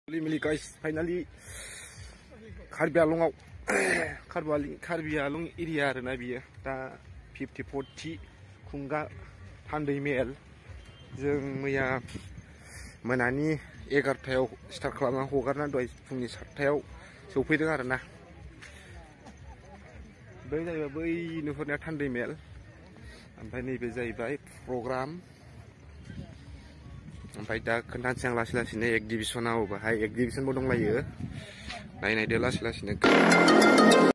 Mili guys, finally karbi along karbi along area na biya ta 50-40 kunga tandwi mil जों मैया मोनानि 11टायाव स्टार्ट खालामना हगारना दहाय फुंनि 7टायाव सौफैदों आरोना बै जाहैबाय बै नुहुरनाया tandwi mil ओमफ्राय नैबे जाहैबाय प्रग्राम ओमफ्राय दा खोन्थानोसै आं लासै लासैनो एक्जिबिसनाव बाहाय एक्जिबिसनबो दंलायो नायनायदो लासै लासैनो